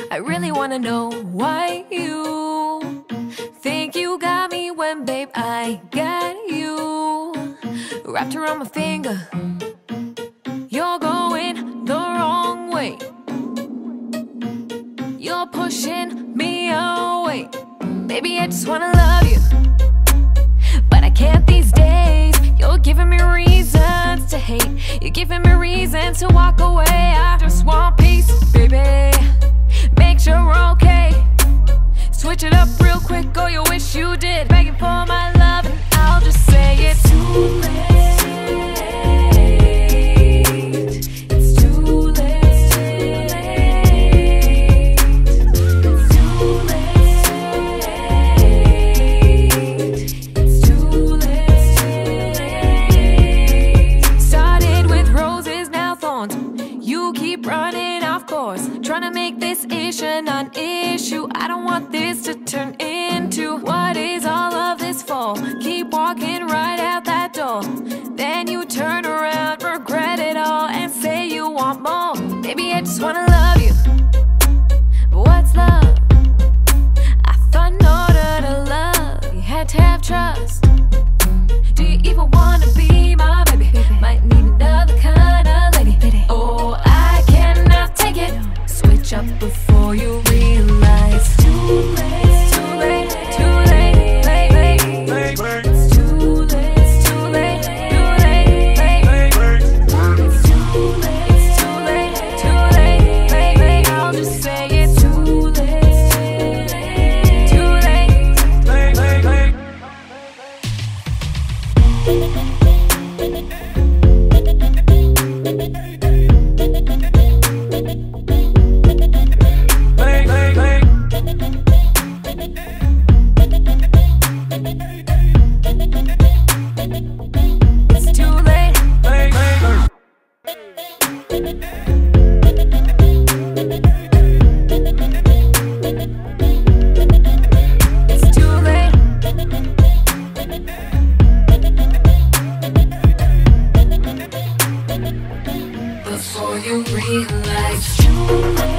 I really wanna know why you think you got me when, babe, I got you wrapped around my finger. You're going the wrong way. You're pushing me away. Baby, I just wanna love you, but I can't these days. You're giving me reasons to hate. You're giving me reasons to walk away. I just want peace, baby. Make sure we're okay. Switch it up real quick, oh, you wish you did. Begging for my love, and I'll just say it's too late. It's too late. It's too late. It's too late. Started with roses, now thorns. You keep running off course, trying to make this issue non-issue. I don't want this to turn into what is all of this for. Keep walking right out that door, then you turn around, regret it all, and say you want more. Baby, I just wanna love you, but what's love? I thought in order to love, you had to have trust. Do you even wanna be my baby? Might need another kind of lady. Oh, I cannot take it. Switch up before you realize too late. It's too late. Too late. Late, late. It's too late. It's too late. Too late. Late. It's too late. It's too late. Too late. Late, late. I'll just say it's too late. Too late. Late, late, late. It's too late. It's too late. Before you realize it's too late.